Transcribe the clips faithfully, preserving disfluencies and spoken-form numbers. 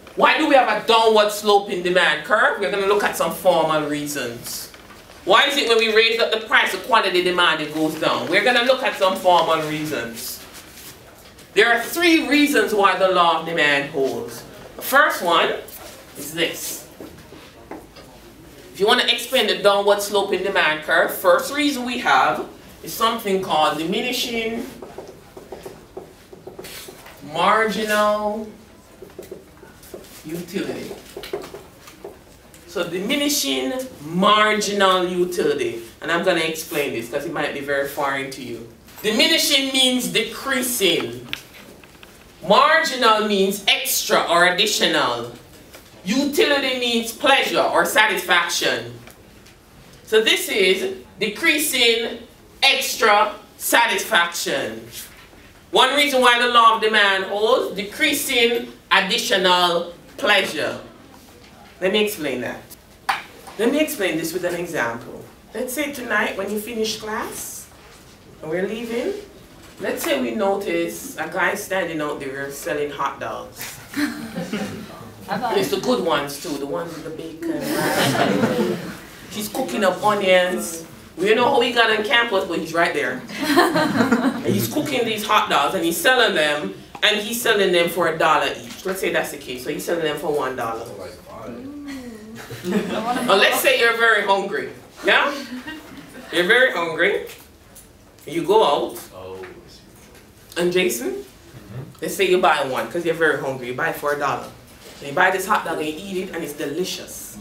Why do we have a downward sloping demand curve? We're going to look at some formal reasons. Why is it when we raise up the price of quantity demand, it goes down? We're going to look at some formal reasons. There are three reasons why the law of demand holds. The first one is this. If you want to explain the downward sloping demand curve, first reason we have is something called diminishing marginal utility. So diminishing marginal utility, and I'm going to explain this because it might be very foreign to you. Diminishing means decreasing. Marginal means extra or additional. Utility means pleasure or satisfaction. So this is decreasing extra satisfaction. One reason why the law of demand holds, decreasing additional pleasure. Let me explain that. Let me explain this with an example. Let's say tonight when you finish class and we're leaving, let's say we notice a guy standing out there selling hot dogs. It's the good ones too, the ones with the bacon. He's cooking up onions. We don't know how he got on campus, but he's right there. And he's cooking these hot dogs and he's selling them, and he's selling them for a dollar each. Let's say that's the case. So he's selling them for one dollar. Now let's say you're very hungry. Yeah? You're very hungry. You go out. And Jason, let's say you buy one because you're very hungry. You buy it for a dollar. And you buy this hot dog and you eat it and it's delicious.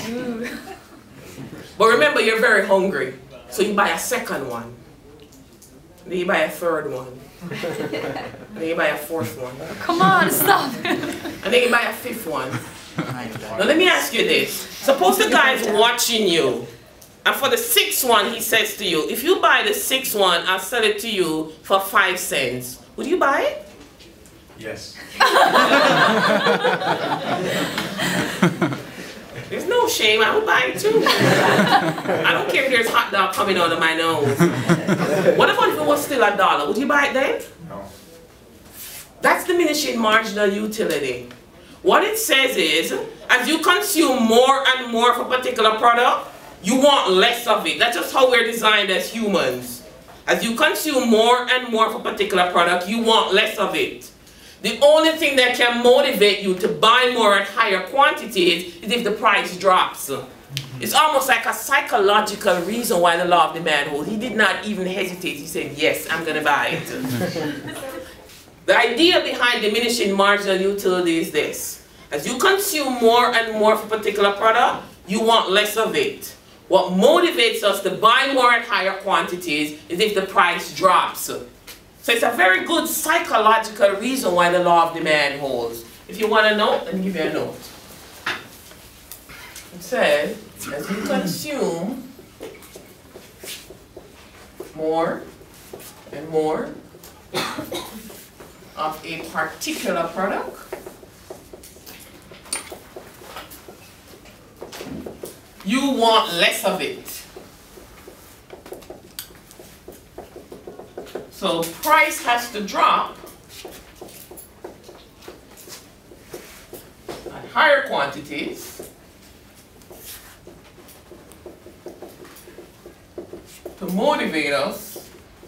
But remember, you're very hungry. So you buy a second one. Then you buy a third one. Then you buy a fourth one. Come on, stop it. And then you buy a fifth one. Now let me ask you this. Suppose the guy's watching you. And for the sixth one, he says to you, if you buy the sixth one, I'll sell it to you for five cents. Would you buy it? Yes. There's no shame. I would buy it too. I don't care if there's hot dog coming out of my nose. What about if it was still a dollar? Would you buy it then? No. That's diminishing marginal utility. What it says is, as you consume more and more of a particular product, you want less of it. That's just how we're designed as humans. As you consume more and more of a particular product, you want less of it. The only thing that can motivate you to buy more at higher quantities is if the price drops. It's almost like a psychological reason why the law of demand holds. He did not even hesitate. He said, yes, I'm going to buy it. The idea behind diminishing marginal utility is this. As you consume more and more of a particular product, you want less of it. What motivates us to buy more at higher quantities is if the price drops. So it's a very good psychological reason why the law of demand holds. If you want a note, let me give you a note. It says, as you consume more and more of a particular product, you want less of it. So price has to drop at higher quantities to motivate us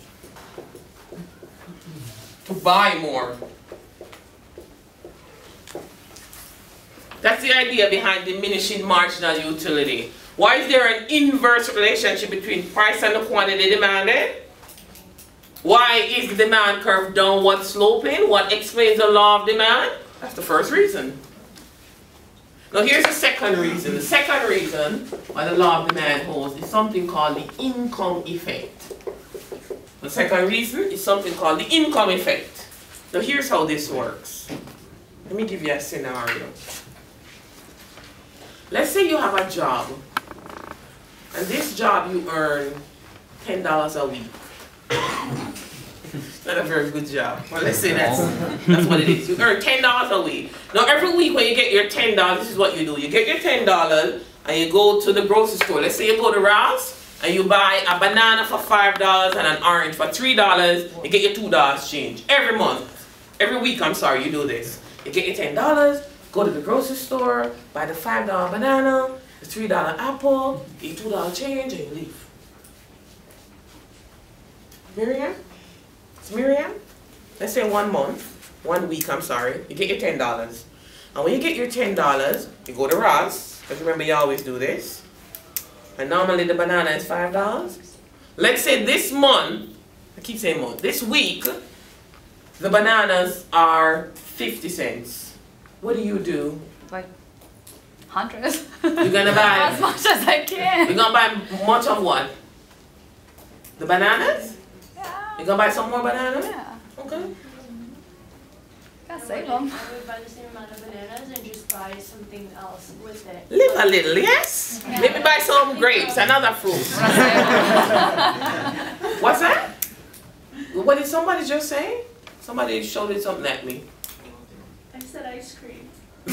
to buy more. That's the idea behind diminishing marginal utility. Why is there an inverse relationship between price and the quantity demanded? Why is the demand curve downward sloping? What explains the law of demand? That's the first reason. Now here's the second reason. The second reason why the law of demand holds is something called the income effect. The second reason is something called the income effect. Now here's how this works. Let me give you a scenario. Let's say you have a job, and this job you earn ten dollars a week. Not a very good job. Well, let's say that's, that's what it is. You earn ten dollars a week. Now every week when you get your ten dollars, this is what you do. You get your ten dollars and you go to the grocery store. Let's say you go to Ross and you buy a banana for five dollars and an orange for three dollars. You get your two dollars change every month. Every week, I'm sorry, you do this. You get your ten dollars go to the grocery store, buy the five dollar banana, the three dollar apple, get two dollar change, and you leave. Miriam? It's Miriam? Let's say one month, one week, I'm sorry, you get your ten dollars. And when you get your ten dollars, you go to Ross, because remember you always do this. And normally the banana is five dollars. Let's say this month, I keep saying month, this week, the bananas are fifty cents. What do you do? Like hundreds. You're gonna buy as much as I can. You're gonna buy much of what? The bananas? Yeah. You're gonna buy some more bananas? Yeah. Okay. Gotta save them. I would buy the same amount of bananas and just buy something else with it. Live a little, yes? Yeah. Maybe buy some grapes, another fruit. What's that? What did somebody just say? Somebody showed something at me. I said ice cream.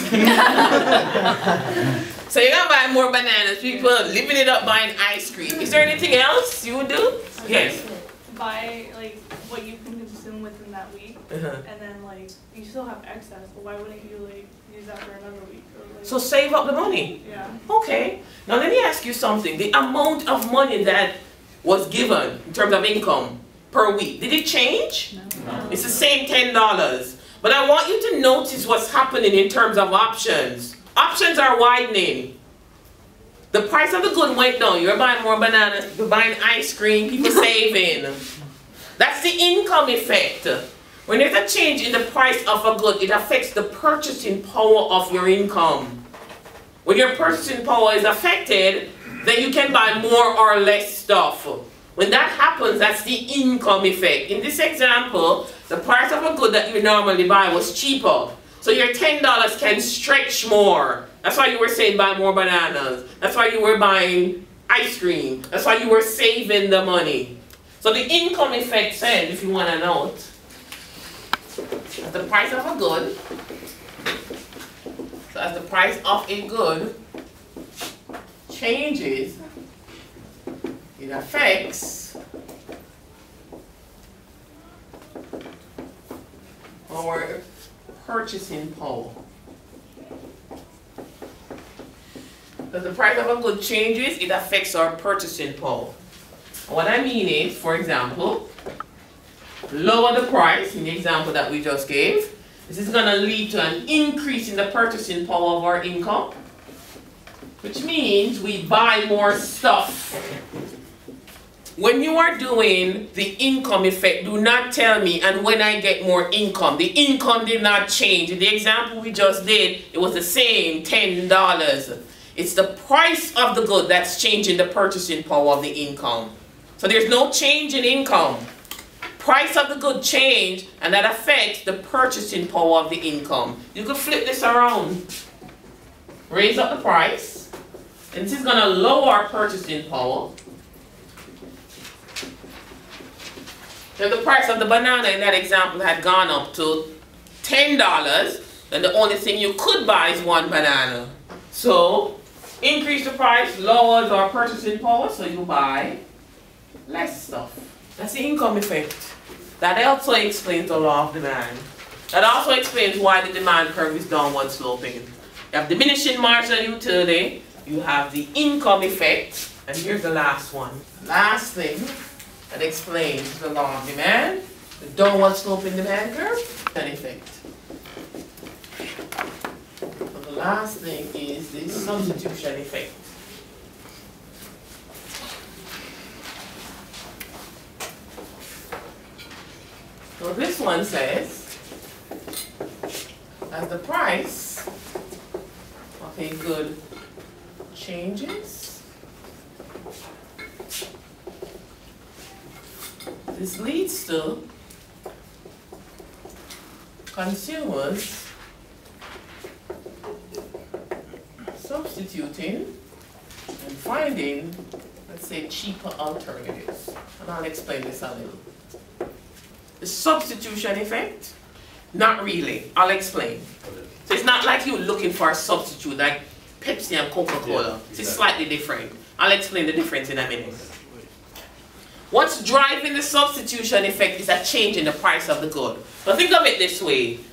So you're gonna buy more bananas, people living it up buying ice cream. Is there anything else you would do? Yes. Buy like what you can consume within that week, Uh-huh. and then like you still have excess, but why wouldn't you like use that for another week? Or, like, So save up the money. yeah. Okay. Now let me ask you something. The amount of money that was given in terms of income per week, did it change? No. It's the same ten dollars. But I want you to notice what's happening in terms of options. Options are widening. The price of the good went down. You're buying more bananas, you're buying ice cream, people saving. That's the income effect. When there's a change in the price of a good, it affects the purchasing power of your income. When your purchasing power is affected, then you can buy more or less stuff. When that happens, that's the income effect. In this example, the price of a good that you normally buy was cheaper. So your ten dollars can stretch more. That's why you were saying buy more bananas. That's why you were buying ice cream. That's why you were saving the money. So the income effect said, if you want to know it, as the price of a good, so as the price of a good changes, it affects our purchasing power. As the price of a good changes, it affects our purchasing power. What I mean is, for example, lower the price in the example that we just gave. This is going to lead to an increase in the purchasing power of our income, which means we buy more stuff. When you are doing the income effect, do not tell me, and when I get more income, the income did not change. In the example we just did, it was the same, ten dollars. It's the price of the good that's changing the purchasing power of the income. So there's no change in income. Price of the good change, and that affects the purchasing power of the income. You could flip this around. Raise up the price, and this is going to lower our purchasing power. If the price of the banana in that example had gone up to ten dollars, then the only thing you could buy is one banana. So, increase the price, lowers our purchasing power, so you buy less stuff. That's the income effect. That also explains the law of demand. That also explains why the demand curve is downward sloping. You have diminishing marginal utility, you have the income effect, and here's the last one. Last thing that explains the law of demand, the downward sloping demand curve, and effect. So the last thing is the substitution effect. So this one says, as the price of a good changes, this leads to consumers substituting and finding, let's say, cheaper alternatives. And I'll explain this a little. The substitution effect? Not really. I'll explain. So it's not like you're looking for a substitute like Pepsi and Coca-Cola. Yeah, exactly. It's slightly different. I'll explain the difference in a minute. What's driving the substitution effect is a change in the price of the good. But think of it this way.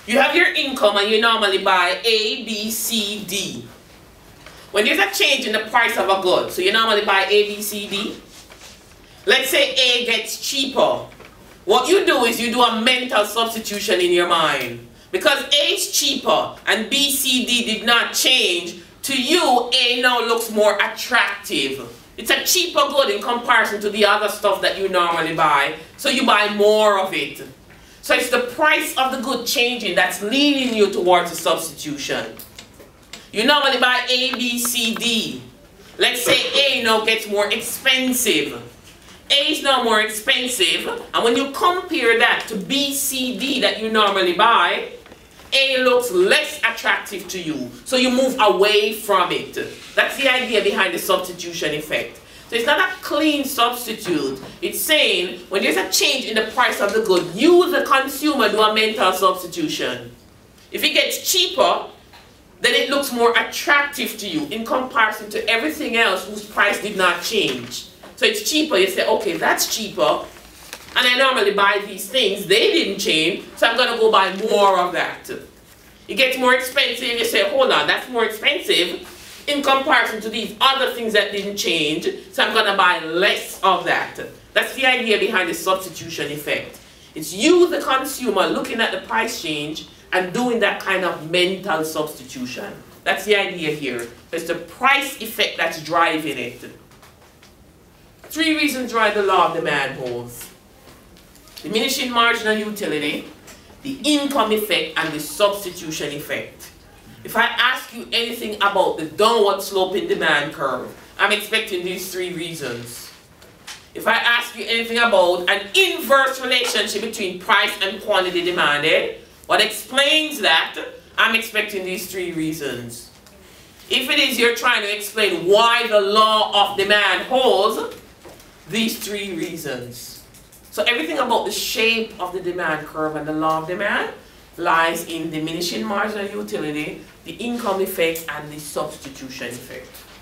You have your income and you normally buy A, B, C, D. When there's a change in the price of a good, so you normally buy A, B, C, D. Let's say A gets cheaper. What you do is you do a mental substitution in your mind. Because A is cheaper and B, C, D did not change, to you A now looks more attractive. It's a cheaper good in comparison to the other stuff that you normally buy, so you buy more of it. So it's the price of the good changing that's leading you towards a substitution. You normally buy A, B, C, D. Let's say A now gets more expensive. A is now more expensive, and when you compare that to B, C, D that you normally buy, A looks less attractive to you, so you move away from it. That's the idea behind the substitution effect. So it's not a clean substitute. It's saying when there's a change in the price of the good, you the consumer do a mental substitution. If it gets cheaper, then it looks more attractive to you in comparison to everything else whose price did not change. So it's cheaper, you say, okay, that's cheaper, and I normally buy these things, they didn't change, so I'm going to go buy more of that. It gets more expensive, you say, hold on, that's more expensive in comparison to these other things that didn't change, so I'm going to buy less of that. That's the idea behind the substitution effect. It's you, the consumer, looking at the price change and doing that kind of mental substitution. That's the idea here. It's the price effect that's driving it. Three reasons why the law of demand holds: diminishing marginal utility, the income effect, and the substitution effect. If I ask you anything about the downward sloping demand curve, I'm expecting these three reasons. If I ask you anything about an inverse relationship between price and quantity demanded, what explains that, I'm expecting these three reasons. If it is you're trying to explain why the law of demand holds, these three reasons. So everything about the shape of the demand curve and the law of demand lies in diminishing marginal utility, the income effect, and the substitution effect.